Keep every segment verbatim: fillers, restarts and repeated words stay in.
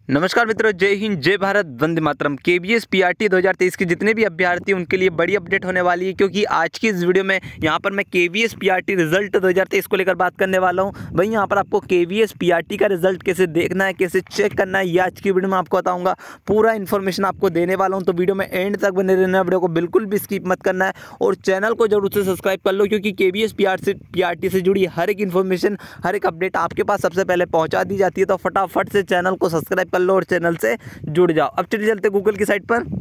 नमस्कार मित्रों, जय हिंद, जय भारत, वंदे मातरम। केवीएस पीआरटी दो हज़ार तेईस के जितने भी अभ्यर्थी हैं उनके लिए बड़ी अपडेट होने वाली है, क्योंकि आज की इस वीडियो में यहाँ पर मैं केवीएस पीआरटी रिजल्ट दो हज़ार तेईस को लेकर बात करने वाला हूँ। वहीं यहाँ पर आपको केवीएस पीआरटी का रिजल्ट कैसे देखना है, कैसे चेक करना है, ये आज की वीडियो में आपको बताऊँगा। पूरा इन्फॉर्मेशन आपको देने वाला हूँ, तो वीडियो में एंड तक बने रहना है। वीडियो को बिल्कुल भी स्किप मत करना है और चैनल को जरूर से सब्सक्राइब कर लो, क्योंकि केवीएस पीआरटी से जुड़ी हर एक इन्फॉर्मेशन, हर एक अपडेट आपके पास सबसे पहले पहुँचा दी जाती है। तो फटाफट से चैनल को सब्सक्राइब कर लो और चैनल से जुड़ जाओ। अब चलिए चलते गूगल की साइट पर।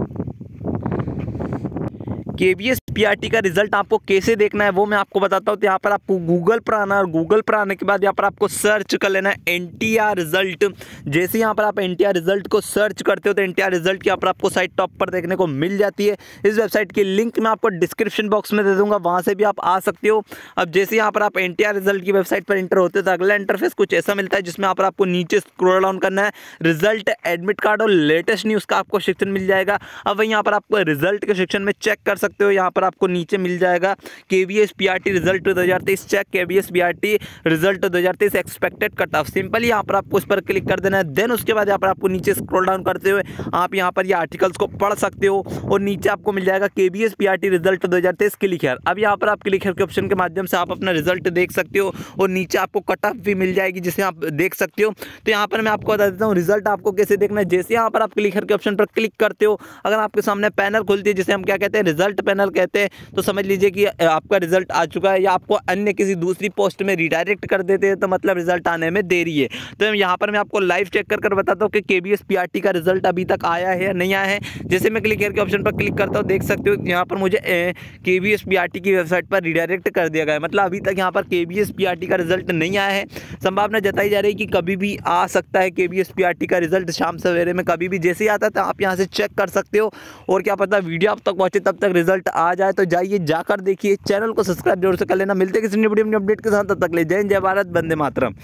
केवीएस पीआरटी का रिजल्ट आपको कैसे देखना है वो मैं आपको बताता हूँ। तो यहाँ पर आपको गूगल पर आना है और गूगल पर आने के बाद यहाँ पर आपको सर्च कर लेना है एनटीआर रिजल्ट। जैसे यहाँ पर आप एनटीआर रिजल्ट को सर्च करते हो तो एनटीआर रिजल्ट की यहाँ पर आपको साइट टॉप पर देखने को मिल जाती है। इस वेबसाइट की लिंक मैं आपको डिस्क्रिप्शन बॉक्स में दे दूंगा, वहाँ से भी आप आ सकते हो। अब जैसे यहाँ पर आप एनटीआर रिजल्ट की वेबसाइट पर इंटर होते हो तो अगला इंटरफेस कुछ ऐसा मिलता है, जिसमें यहाँ पर आपको नीचे स्क्रॉल डाउन करना है। रिजल्ट, एडमिट कार्ड और लेटेस्ट न्यूज़ का आपको सेक्शन मिल जाएगा। अब वहीं यहाँ पर आपको रिजल्ट के सेक्शन में चेक कर सकते हो। यहाँ पर आपको नीचे मिल जाएगा केवीएस पीआरटी रिजल्ट दो हज़ार तेईस चेक, केवीएस पीआरटी रिजल्ट दो हज़ार तेईस एक्सपेक्टेड कट ऑफ। सिंपली यहाँ पर आपको इस पर क्लिक कर देना है। देन उसके बाद यहाँ पर आपको नीचे स्क्रॉल डाउन करते हुए आप यहाँ पर ये आर्टिकल्स को पढ़ सकते हो और नीचे आपको मिल जाएगा केवीएस पीआरटी रिजल्ट दो हज़ार तेईस क्लिक हियर। अब यहाँ पर आप क्लिक हियर के ऑप्शन के माध्यम से आप अपना रिजल्ट देख सकते हो और नीचे आपको कट ऑफ भी मिल जाएगी, जिसे आप देख सकते हो। तो यहाँ पर मैं आपको बता देता हूँ रिजल्ट आपको कैसे देखना है। जैसे यहाँ पर आप क्लिक हियर के ऑप्शन पर क्लिक करते हो, अगर आपके सामने पैनल खुलती है, जिसे हम क्या कहते हैं, रिजल्ट पैनल कहते हैं, तो समझ लीजिए कि आपका रिजल्ट आ चुका है, या आपको अन्य किसी दूसरी पोस्ट में रिडायरेक्ट कर देते हैं तो मतलब रिजल्ट आने में देरी है। तो यहाँ पर मैं आपको लाइव चेक कर कर बताता हूँ कि केवीएस पीआरटी का रिजल्ट अभी तक आया है या नहीं आया है। जैसे मैं क्लिक करके ऑप्शन पर क्लिक करता हूँ, देख सकते हो यहाँ पर मुझे केवीएस पीआरटी की वेबसाइट पर रिडायरेक्ट कर दिया गया है। मतलब अभी तक यहाँ पर केवीएस पीआरटी का रिजल्ट नहीं आया है। संभावना जताई जा रही है कि कभी भी आ सकता है केवीएस पीआरटी का रिजल्ट, शाम सवेरे में कभी भी जैसे ही आता है तो आप यहाँ से चेक कर सकते हो। और क्या पता वीडियो आप तक पहुँचे तब तक रिजल्ट आ जाए, तो जाइए जाकर देखिए। चैनल को सब्सक्राइब जरूर से कर लेना। मिलते हैं किसी नई वीडियो में अपडेट के साथ, तब तक ले जय हिंद, जय भारत, वंदे मातरम।